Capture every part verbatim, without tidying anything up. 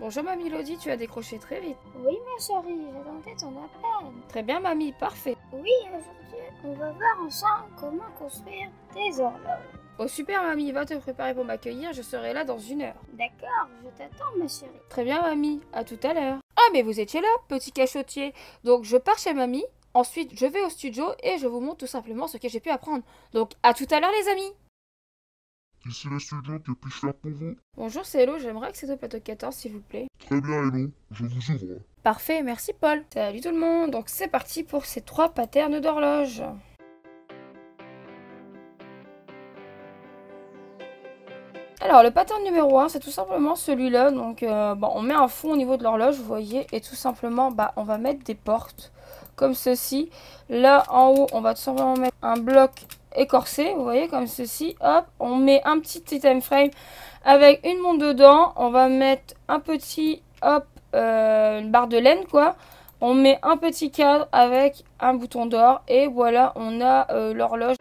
Bonjour mamie Elodie, tu as décroché très vite. Oui ma chérie, j'attendais ton appel. Très bien mamie, parfait. Oui, aujourd'hui, on va voir ensemble comment construire des horloges. Oh super mamie, va te préparer pour m'accueillir, je serai là dans une heure. D'accord, je t'attends ma chérie. Très bien mamie, à tout à l'heure. Ah mais vous étiez là, petit cachotier. Donc je pars chez mamie, ensuite je vais au studio et je vous montre tout simplement ce que j'ai pu apprendre. Donc à tout à l'heure les amis. Ici le studio, que puis-je faire pour vous? Bonjour c'est Hello, j'aimerais accéder au plateau quatorze s'il vous plaît. Très bien Hello, je vous ouvre. Parfait, merci Paul. Salut tout le monde, donc c'est parti pour ces trois patterns d'horloge. Alors le pattern numéro un, c'est tout simplement celui-là. Donc euh, bon, on met un fond au niveau de l'horloge, vous voyez, et tout simplement bah, on va mettre des portes comme ceci. Là en haut, on va tout simplement mettre un bloc écorcé, vous voyez, comme ceci. Hop, on met un petit item frame avec une montre dedans. On va mettre un petit, hop, euh, une barre de laine quoi. On met un petit cadre avec un bouton d'or et voilà, on a euh, l'horloge.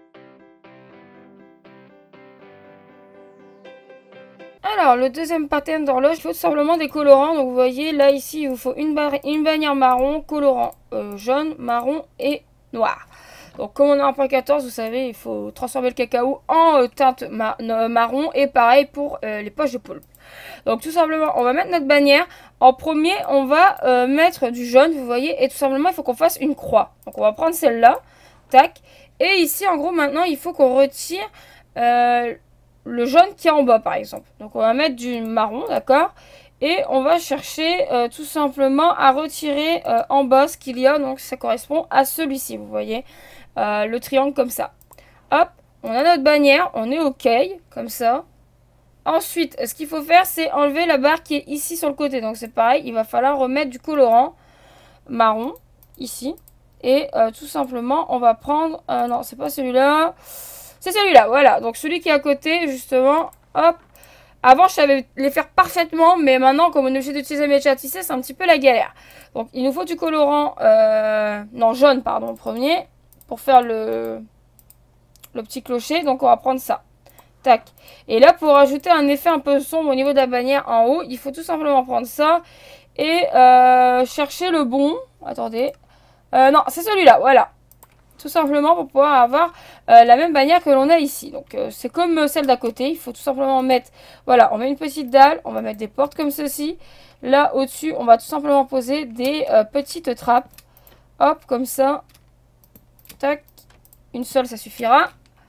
Alors, le deuxième pattern d'horloge, il faut tout simplement des colorants. Donc, vous voyez, là, ici, il vous faut une, une bannière marron, colorant euh, jaune, marron et noir. Donc, comme on a un point quatorze, vous savez, il faut transformer le cacao en euh, teinte ma euh, marron. Et pareil pour euh, les poches de poulpe. Donc, tout simplement, on va mettre notre bannière. En premier, on va euh, mettre du jaune, vous voyez. Et tout simplement, il faut qu'on fasse une croix. Donc, on va prendre celle-là. Tac. Et ici, en gros, maintenant, il faut qu'on retire... Euh, le jaune qui est en bas par exemple. Donc on va mettre du marron, d'accord, et on va chercher euh, tout simplement à retirer euh, en bas ce qu'il y a. Donc ça correspond à celui-ci, vous voyez, euh, le triangle comme ça. Hop, on a notre bannière, on est ok comme ça. Ensuite ce qu'il faut faire, c'est enlever la barre qui est ici sur le côté. Donc c'est pareil, il va falloir remettre du colorant marron ici. Et euh, tout simplement on va prendre, euh, non c'est pas celui-là, c'est celui-là, voilà. Donc celui qui est à côté, justement, hop. Avant, je savais les faire parfaitement, mais maintenant, comme on est obligé d'utiliser mes chats tissés, c'est un petit peu la galère. Donc, il nous faut du colorant, euh, non, jaune, pardon, le premier, pour faire le, le petit clocher. Donc, on va prendre ça. Tac. Et là, pour ajouter un effet un peu sombre au niveau de la bannière en haut, il faut tout simplement prendre ça et euh, chercher le bon. Attendez. Euh, non, c'est celui-là, voilà. Tout simplement pour pouvoir avoir euh, la même bannière que l'on a ici. Donc euh, c'est comme euh, celle d'à côté. Il faut tout simplement mettre, voilà, on met une petite dalle, on va mettre des portes comme ceci. Là au-dessus, on va tout simplement poser des euh, petites trappes. Hop, comme ça. Tac. Une seule, ça suffira.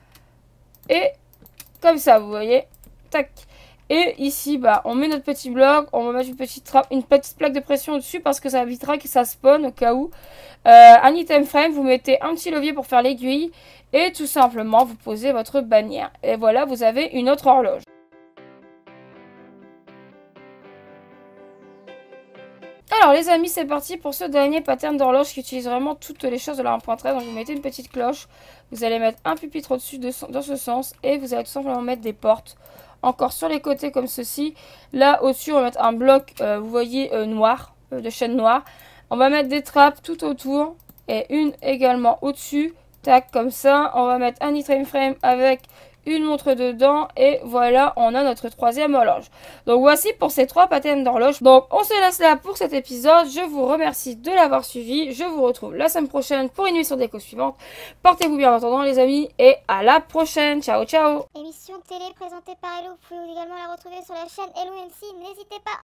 Et comme ça, vous voyez. Tac. Et ici, bah, on met notre petit bloc, on va mettre une petite trappe, une petite plaque de pression au-dessus parce que ça évitera que ça spawn au cas où. Euh, un item frame, vous mettez un petit levier pour faire l'aiguille et tout simplement vous posez votre bannière. Et voilà, vous avez une autre horloge. Alors les amis, c'est parti pour ce dernier pattern d'horloge qui utilise vraiment toutes les choses de la un point treize. Donc vous mettez une petite cloche, vous allez mettre un pupitre au-dessus de, dans ce sens et vous allez tout simplement mettre des portes. Encore sur les côtés comme ceci. Là au-dessus on va mettre un bloc, euh, vous voyez, euh, noir, euh, de chaîne noire. On va mettre des trappes tout autour et une également au-dessus. Tac, comme ça. On va mettre un item frame avec une montre dedans et voilà, on a notre troisième horloge. Donc voici pour ces trois patterns d'horloge. Donc on se laisse là pour cet épisode. Je vous remercie de l'avoir suivi. Je vous retrouve la semaine prochaine pour une émission d'écho suivante. Portez-vous bien en attendant les amis et à la prochaine. Ciao ciao. Émission télé présentée par Hello, vous pouvez également la retrouver sur la chaîne Hello M C, n'hésitez pas.